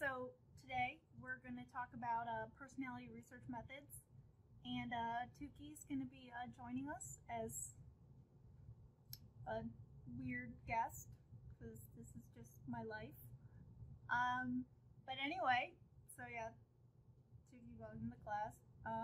So today we're going to talk about personality research methods, and Tuki's going to be joining us as a weird guest because this is just my life. But anyway, so yeah, Tuki, welcome to class.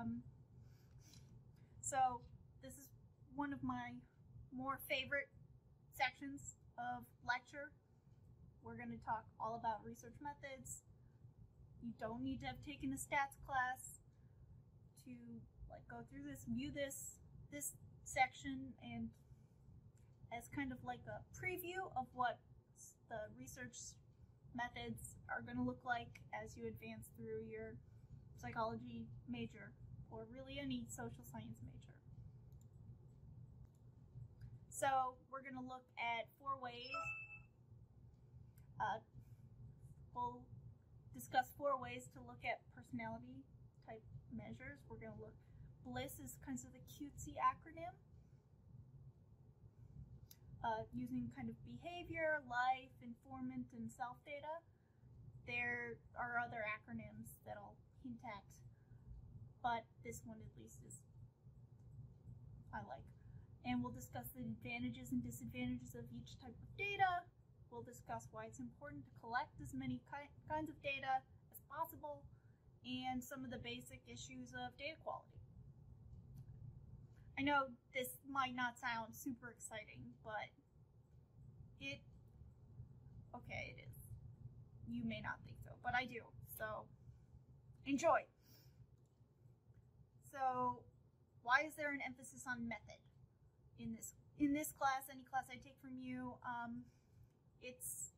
So this is one of my more favorite sections of lecture. We're going to talk all about research methods. You don't need to have taken a stats class to go through this, view this section, and as kind of like a preview of what the research methods are going to look like as you advance through your psychology major or really any social science major. So we're going to look at 4 ways. We'll discuss 4 ways to look at personality type measures. We're going to look, BLISS is kind of the cutesy acronym, using kind of behavior, life, informant, and self data. There are other acronyms that I'll hint at, but this one at least is I like. And we'll discuss the advantages and disadvantages of each type of data. We'll discuss why it's important to collect as many kinds of data as possible, and some of the basic issues of data quality. I know this might not sound super exciting, but it is. You may not think so, but I do. So enjoy. So why is there an emphasis on method in this class? Any class I take from you, it's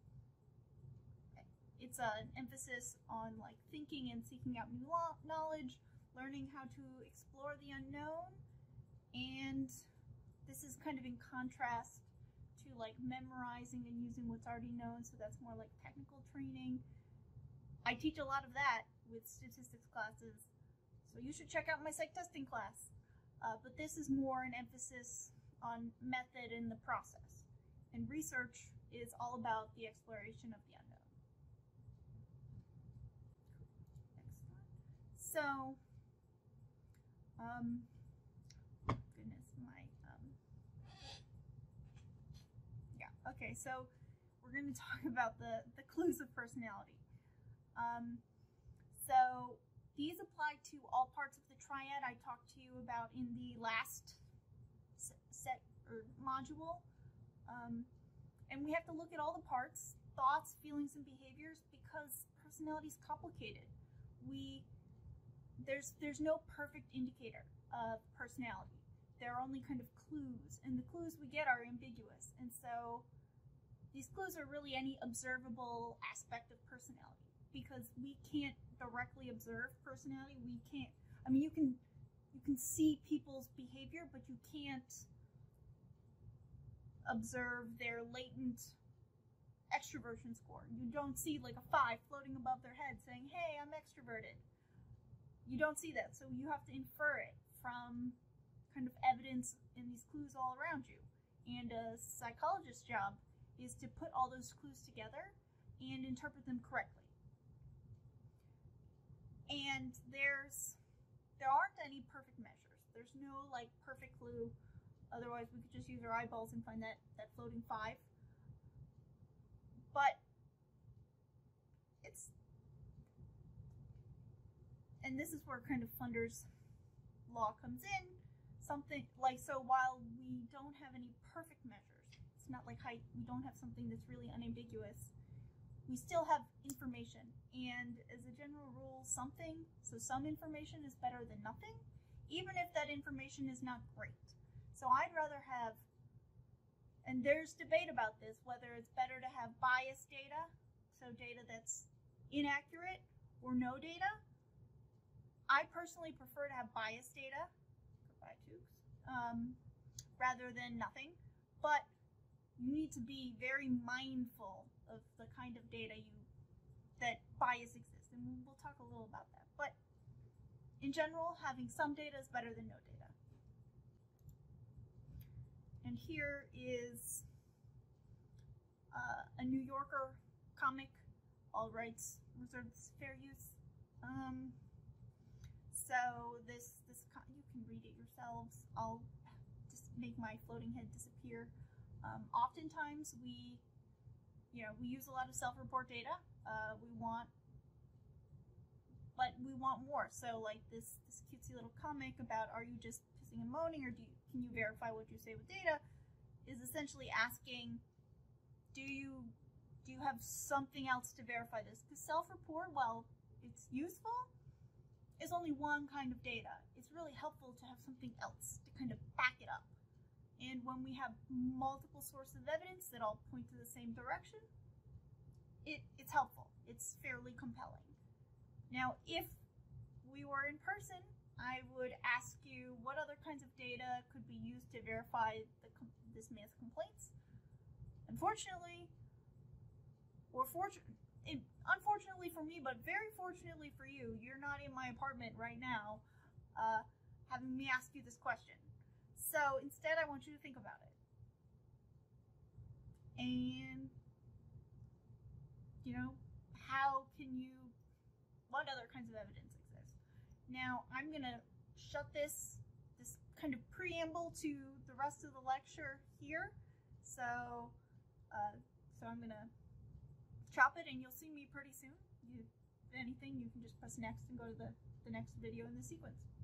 an emphasis on thinking and seeking out new knowledge, learning how to explore the unknown, and this is kind of in contrast to memorizing and using what's already known, so that's more like technical training. I teach a lot of that with statistics classes, so you should check out my psych testing class, but this is more an emphasis on method in the process, and research is all about the exploration of the unknown. Next one. So, okay, so we're going to talk about the clues of personality. So these apply to all parts of the triad I talked to you about in the last set or module. And we have to look at all the parts, thoughts, feelings, and behaviors, because personality is complicated. There's no perfect indicator of personality. There are only kind of clues, and the clues we get are ambiguous. And so these clues are really any observable aspect of personality, because we can't directly observe personality. We can't, I mean, you can see people's behavior, but you can't observe their latent extroversion score. You don't see a 5 floating above their head saying, hey, I'm extroverted. You don't see that, so you have to infer it from kind of evidence in these clues all around you. And a psychologist's job is to put all those clues together and interpret them correctly. And there aren't any perfect measures. There's no perfect clue. Otherwise, we could just use our eyeballs and find that floating 5. But and this is where kind of Funder's law comes in. So while we don't have any perfect measures, it's not like height, we don't have something that's really unambiguous, we still have information. And as a general rule, some information is better than nothing, even if that information is not great. So I'd rather have, and there's debate about this, whether it's better to have biased data, so data that's inaccurate, or no data. I personally prefer to have biased data, rather than nothing, but you need to be very mindful of the kind of data that bias exists, and we'll talk a little about that. But in general, having some data is better than no data. And here is a New Yorker comic All rights reserved, fair use. So you can read it yourselves. I'll just make my floating head disappear. Oftentimes we use a lot of self-report data. But we want more. So like this cutesy little comic about, are you just pissing and moaning, or can you verify what you say with data, is essentially asking, do you have something else to verify this? Because self-report, while it's useful, is only one kind of data. It's really helpful to have something else to kind of back it up. And when we have multiple sources of evidence that all point to the same direction, it's helpful. It's fairly compelling. Now, if we were in person, I would ask you what other kinds of data could be used to verify this man's complaints. Unfortunately for me, but very fortunately for you, you're not in my apartment right now having me ask you this question. So instead, I want you to think about it. And, what other kinds of evidence exist? Now, I'm going to shut this kind of preamble to the rest of the lecture here. So I'm going to chop it, and you'll see me pretty soon. If anything, you can just press next and go to the next video in the sequence.